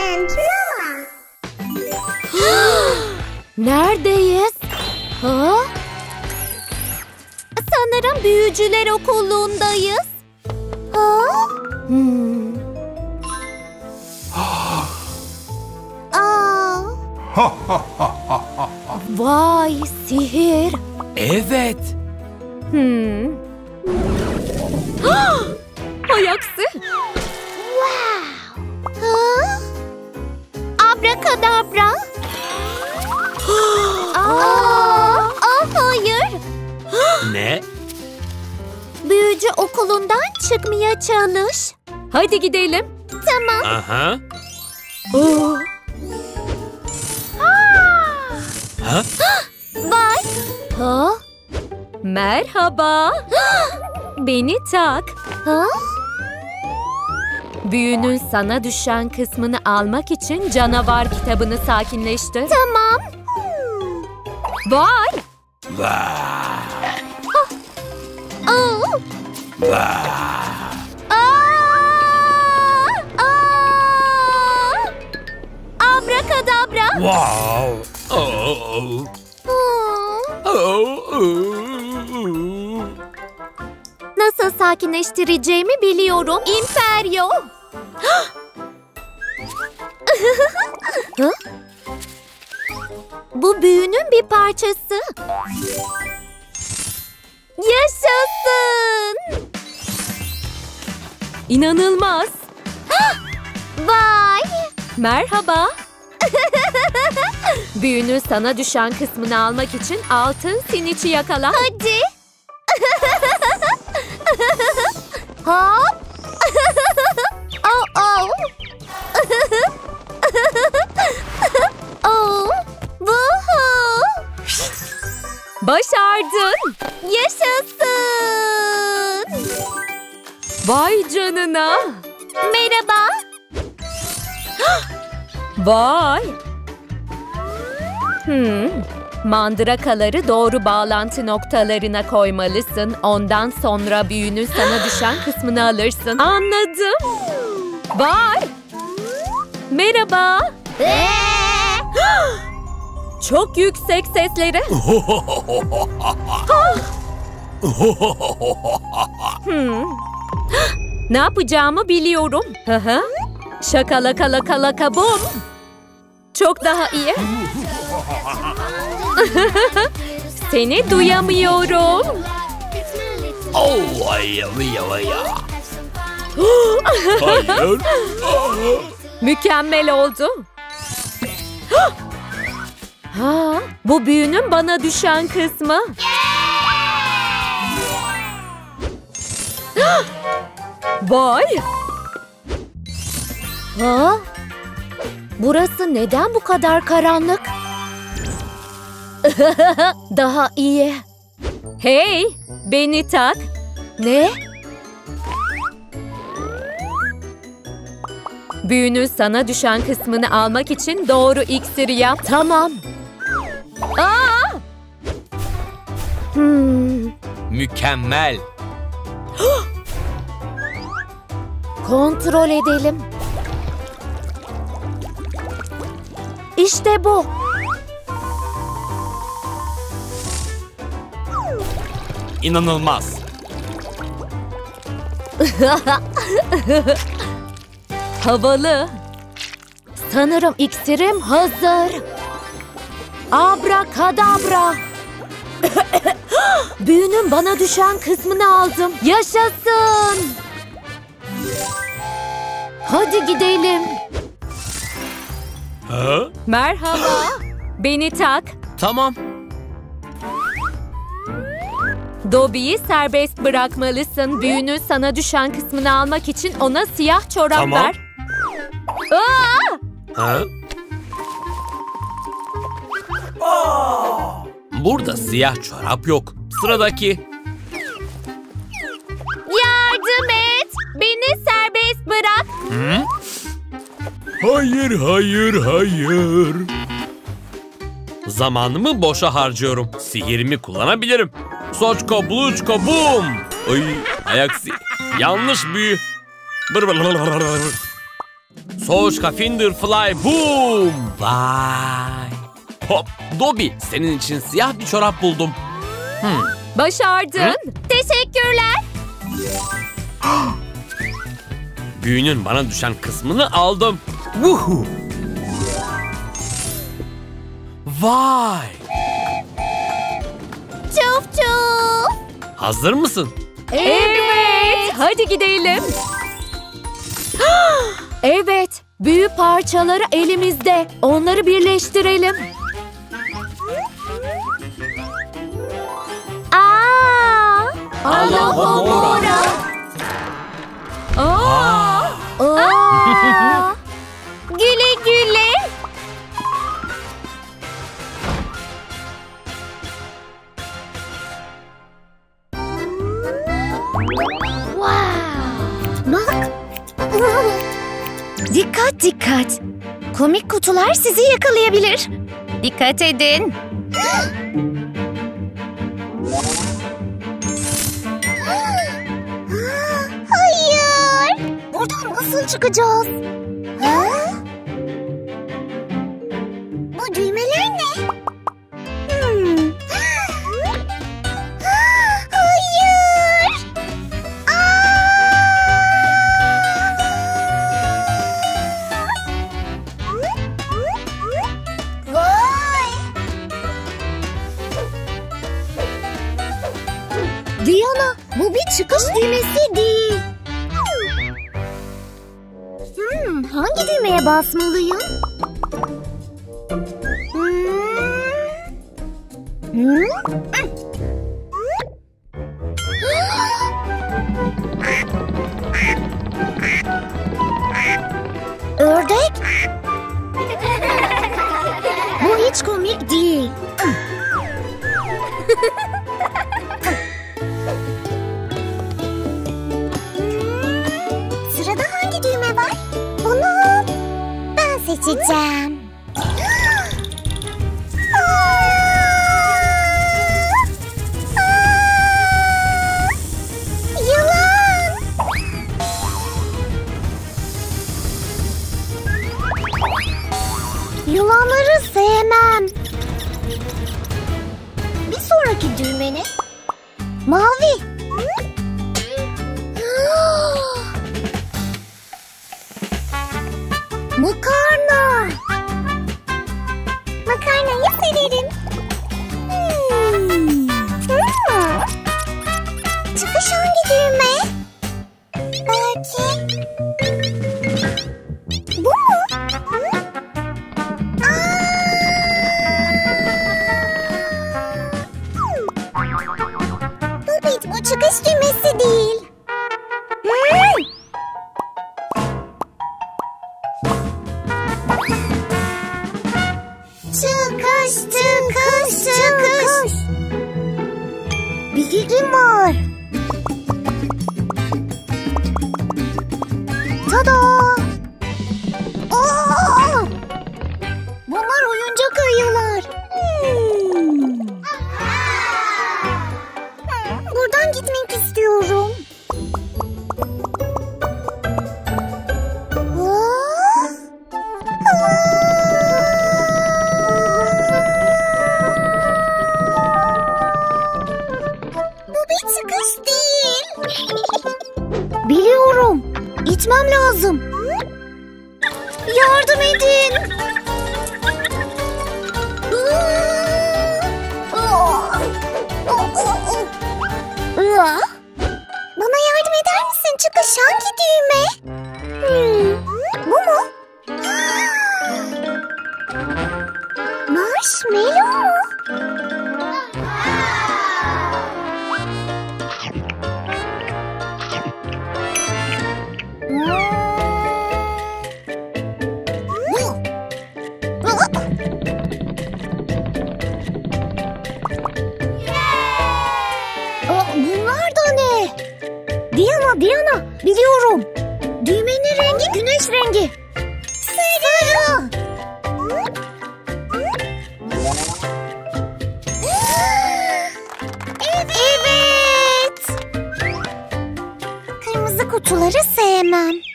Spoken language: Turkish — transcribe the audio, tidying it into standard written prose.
Neredeyiz? Ha? Sanırım büyücüler okulundayız. Ha? Vay, sihir. Evet. Hay aksi. Wow. Ha? Abrakadabra. Hayır. Ne? Büyücü okulundan çıkmaya çalış. Hadi gidelim. Tamam. Aha. Ha? Bak. Ha? Merhaba. Beni tak. Ha? Büyünün sana düşen kısmını almak için canavar kitabını sakinleştir. Tamam. Vay. Abrakadabra. Wow. Nasıl sakinleştireceğimi biliyorum. İmperyo. Bu büyünün bir parçası. Yaşasın. İnanılmaz. Vay. Merhaba. Büyünün sana düşen kısmını almak için altın siniçi yakala. Hadi. Hop. Başardın. Yaşasın. Vay canına. Merhaba. Vay. Mandırakaları doğru bağlantı noktalarına koymalısın. Ondan sonra büyünün sana düşen kısmını alırsın. Anladım. Vay. Merhaba. Çok yüksek sesleri. Ne yapacağımı biliyorum. Şakalakalaka bum. Çok daha iyi. Seni duyamıyorum. Hayır. Mükemmel oldu. Bu büyünün bana düşen kısmı. Vay. Burası neden bu kadar karanlık? Daha iyi. Hey, beni tak. Ne? Büyünün sana düşen kısmını almak için doğru iksiri yap. Tamam. Mükemmel. Kontrol edelim. İşte bu. İnanılmaz. Havalı. Sanırım iksirim hazır. Abrakadabra. Büyünün bana düşen kısmını aldım. Yaşasın. Hadi gidelim. Merhaba. Beni tak. Tamam. Dobby'yi serbest bırakmalısın. Büyünün sana düşen kısmını almak için ona siyah çorap ver. Burada siyah çorap yok. Sıradaki. Yardım et. Beni serbest bırak. Hayır. Zamanımı boşa harcıyorum. Sihirimi kullanabilirim. Soçko buluçko bum. Ay, ayaksi. Yanlış büyü. Soğuşka Finderfly boom. Vay. Hop Dobby, senin için siyah bir çorap buldum. Başardın. Teşekkürler. Büyünün bana düşen kısmını aldım. Woohoo! Vay. Çuf çuf. Hazır mısın? Evet. Hadi gidelim. Evet. Büyü parçaları elimizde. Onları birleştirelim. Alohomora. Güle güle. Bak. Dikkat dikkat. Komik kutular sizi yakalayabilir. Dikkat edin. Hayır. Buradan nasıl çıkacağız? Ha? Bu düğmeler ne? Hayır. Vay. Diana, bu bir çıkış düğmesi değil. Hangi düğmeye basmalıyım? Ördek? Bu hiç komik değil. Sırada hangi düğme var? Bunu ben seçeceğim. Yılan! Yılanları sevmem. Bir sonraki düğme ne? Mavi. Makarna. Makarnayı severim. Çıkış hangi düğme? Belki bu mu? Bu çıkış düğmesi değil. Çıkış, çıkış, çıkış. Bir fikrim var. Tada! Aa! Bunlar oyuncak ayılar. Buradan gitmek istiyorum. Bu bir çıkış değil. Biliyorum. İtmem lazım. Yardım edin. Bana yardım eder misin? Çıkış hangi düğme? Bu mu? Marshmallow mu? Bunlar da ne? Diana, biliyorum. Düğmenin rengi güneş rengi. Sarı. Evet. Kırmızı kutuları sevmem.